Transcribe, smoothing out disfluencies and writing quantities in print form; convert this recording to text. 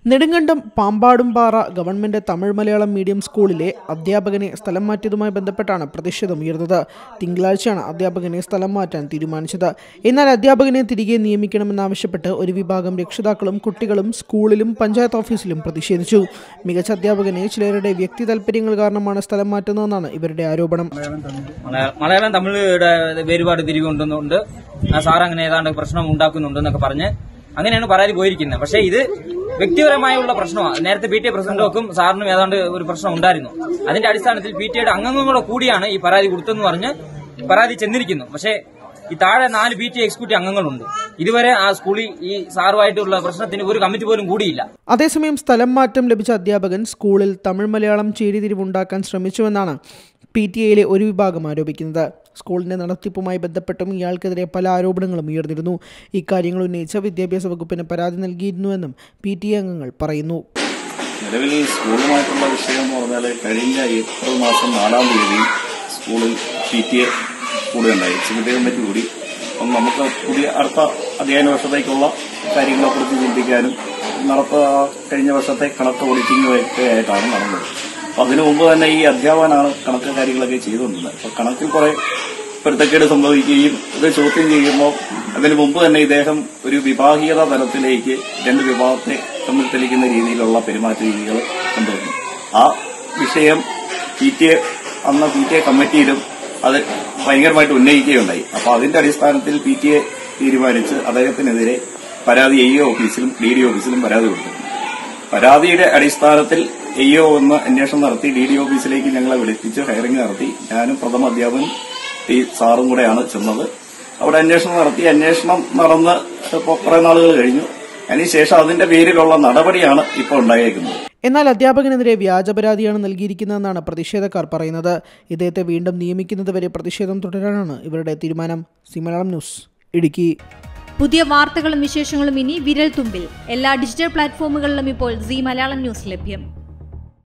Nedumkandam Pampadumpara government Tamil Malayalam medium സ്കൂളിലെ അധ്യാപകനെ സ്ഥലം മാറ്റിയതുമായി ബന്ധപ്പെട്ടാണ് പ്രതിഷേധമുയർന്നത്. തിങ്കളാഴ്ചയാണ് അധ്യാപകനെ സ്ഥലം മാറ്റാൻ തീരുമാനിച്ചത്. എന്നാൽ അധ്യാപകനെ തിരികെ നിയമിക്കണമെന്നാവശ്യപ്പെട്ട് ഒരു വിഭാഗം രക്ഷിതാക്കളും കുട്ടികളും സ്കൂളിലും പഞ്ചായത്ത് ഓഫീസിലും പ്രതിഷേധിച്ചു. മികച്ച അധ്യാപകനെ ചിലരുടെ വ്യക്തി താൽപര്യങ്ങൾ കാരണമാണ് സ്ഥലം മാറ്റുന്നതെന്നാണ് ഇവരുടെ ആരോപണം. മലയാളം തമിഴുടെ വേരുപാട് തിരികൊണ്ടുണ്ട്, സാർ അങ്ങനെ ഏതാണ്ട് പ്രശ്നം ഉണ്ടാക്കുന്നുണ്ടെന്നൊക്കെ പറഞ്ഞ് അങ്ങനെയാണ് പരാതി പോയിരിക്കുന്നത്. പക്ഷേ ഇത് വ്യക്തിപരമായുള്ള പ്രശ്നമാണ്. നേരത്തെ PTA പ്രസിഡന്റും സാറിനും ഏതാണ്ട് ഒരു പ്രശ്നം ഉണ്ടായിരുന്നു. അതിന്റെ അടിസ്ഥാനത്തിൽ PTAയുടെ അംഗങ്ങളോട് കൂടിയാണ് ഈ പരാതി കൊടുത്തെന്ന് പറഞ്ഞ് പരാതി ചെന്നിരിക്കുന്നു. പക്ഷേ ഈ താഴെ 4 PTA എക്സിക്യൂട്ടീവ് അംഗങ്ങളുണ്ട്. ഇതുവരെ ആ സ്കൂളിൽ ഈ സാറുമായിട്ടുള്ള പ്രശ്നത്തിന് ഒരു കമ്മിറ്റി പോലും കൂടിയില്ല. അതേസമയം സ്ഥലം മാറ്റം ലഭിച്ച അധ്യാപകൻ സ്കൂളിൽ തമിഴ് മലയാളം ചേരിതിരിവുണ്ടാക്കാൻ ശ്രമിച്ചുവെന്നാണ് PTAയിലെ ഒരു വിഭാഗം ആരോപിക്കുന്നത്. സ്കൂളിന്റെ നടത്തിപ്പുമായി ബന്ധപ്പെട്ടും ഇയാൾക്കെതിരെ പല ആരോപണങ്ങളും ഉയർന്നിരുന്നു. ഇക്കാര്യങ്ങൾ ഉന്നയിച്ച വിദ്യാഭ്യാസ വകുപ്പിന് പരാതി നൽകിയിരുന്നുവെന്നും PTA അംഗങ്ങൾ പറയുന്നു. നിലവിൽ സ്കൂളുമായിട്ടുള്ള വിഷയം എന്ന് പറഞ്ഞാൽ കഴിഞ്ഞ ഏപ്രിൽ മാസം 4-ാം തീയതി സ്കൂളിൽ PTA കൂടുകയുണ്ടായി. എക്സിക്യൂട്ടീവ് കമ്മിറ്റി കൂടി നമുക്ക് പുതിയ അടുത്ത അധ്യയന വർഷത്തേക്കുള്ള കാര്യങ്ങളെക്കുറിച്ച് ചിന്തിക്കാനും കഴിഞ്ഞ വർഷത്തെ കണക്ക് ഓഡിറ്റിംഗും ഒക്കെ ആയിട്ടാണ് നടന്നത്. അപ്പം അതിനു മുമ്പ് തന്നെ ഈ അധ്യാപകനാണ് കണക്ക് കാര്യങ്ങളൊക്കെ ചെയ്തുകൊണ്ടിരുന്നത്. അപ്പോൾ കണക്കിൽ കുറെ പൊരുത്തക്കേട് സംഭവിക്കുകയും ഇത് ചോദ്യം ചെയ്യുമ്പോൾ അതിനു മുമ്പ് തന്നെ ഇദ്ദേഹം ഒരു വിഭാഗീയത തലത്തിലേക്ക് 2 വിഭാഗത്തെ തമ്മിൽ തെളിയിക്കുന്ന രീതിയിലുള്ള പെരുമാറ്റ രീതികൾ കൊണ്ടുവന്നു. ആ വിഷയം PTA കമ്മിറ്റിയിലും അത് ഭയങ്കരമായിട്ട് ഉന്നയിക്കുകയുണ്ടായി. അപ്പോൾ അതിന്റെ അടിസ്ഥാനത്തിൽ PTA തീരുമാനിച്ച് അദ്ദേഹത്തിനെതിരെ പരാതി AEO ഓഫീസിലും DDO ഓഫീസിലും പരാതി കൊടുത്തു. പരാതിയുടെ അടിസ്ഥാനത്തിൽ AEO ഒന്ന് അന്വേഷണം നടത്തി DDO ഓഫീസിലേക്ക് ഞങ്ങളെ വിളിപ്പിച്ച് ഹയറിംഗ് നടത്തി. ഞാനും പ്രഥമ അധ്യാപകൻ ഈ സാറും കൂടെയാണ് ചെന്നത്. അവിടെ അന്വേഷണം നടന്ന് കുറെ നാളുകൾ കഴിഞ്ഞു. അതിനുശേഷം അതിന്റെ പേരിലുള്ള നടപടിയാണ് ഇപ്പോൾ ഉണ്ടായേക്കുന്നത്. എന്നാൽ അധ്യാപകനെതിരെ വ്യാജ പരാതിയാണ് നൽകിയിരിക്കുന്നതെന്നാണ് പ്രതിഷേധക്കാർ പറയുന്നത്. ഇദ്ദേഹത്തെ വീണ്ടും നിയമിക്കുന്നതുവരെ പ്രതിഷേധം തുടരാനാണ് ഇവരുടെ തീരുമാനം. C Malayalam news, Idukki. പുതിയ വാർത്തകളും വിശേഷങ്ങളും ഇനി വിരൽ തുമ്പിൽ. എല്ലാ ഡിജിറ്റൽ പ്ലാറ്റ്ഫോമുകളിലും ഇപ്പോൾ സി മലയാളം ന്യൂസ് ലഭ്യം.